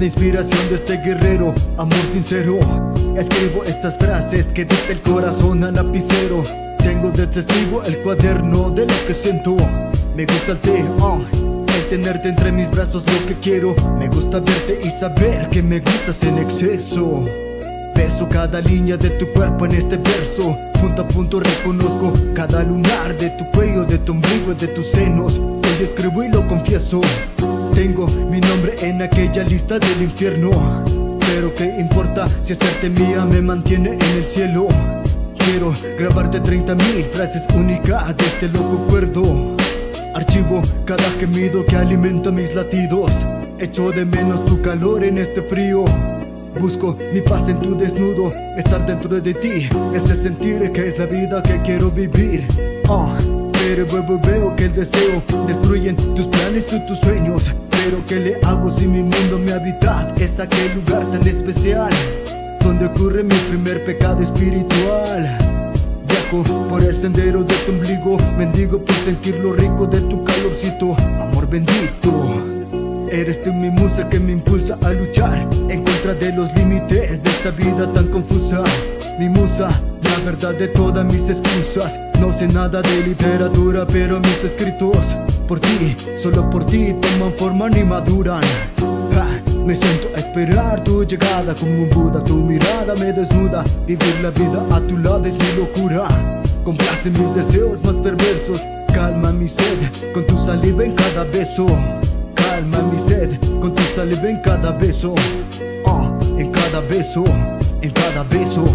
la inspiración de este guerrero, amor sincero. Escribo estas frases que dicta el corazón al lapicero. Tengo de testigo el cuaderno de lo que siento. Me gusta el té, el tenerte entre mis brazos lo que quiero. Me gusta verte y saber que me gustas en exceso. Beso cada línea de tu cuerpo en este verso. Punto a punto reconozco cada lunar de tu cuello, de tu ombligo y de tus senos. Hoy escribo y lo confieso. Tengo mi nombre en aquella lista del infierno. Pero qué importa si hacerte mía me mantiene en el cielo. Quiero grabarte 30.000 frases únicas de este loco cuerdo. Archivo cada gemido que alimenta mis latidos. Echo de menos tu calor en este frío. Busco mi paz en tu desnudo. Estar dentro de ti, ese sentir que es la vida que quiero vivir. Pero veo que el deseo destruyen tus planes y tus sueños. Pero ¿qué le hago si mi mundo, mi hábitat es aquel lugar tan especial donde ocurre mi primer pecado espiritual? Viajo por el sendero de tu ombligo, mendigo por sentir lo rico de tu calorcito. Amor bendito, eres tú mi musa que me impulsa a luchar en contra de los límites de esta vida tan confusa. Mi musa, la verdad de todas mis excusas. No sé nada de literatura, pero mis escritos por ti, solo por ti, toman forma ni maduran. Me siento a esperar tu llegada como un Buda. Tu mirada me desnuda. Vivir la vida a tu lado es mi locura. Complace mis deseos más perversos. Calma mi sed con tu saliva en cada beso. Calma mi sed con tu saliva en cada beso. En cada beso, en cada beso.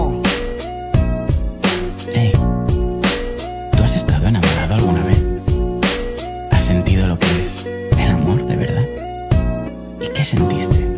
Hey, ¿tú has estado enamorado alguna vez? ¿Has sentido lo que es el amor de verdad? ¿Y qué sentiste?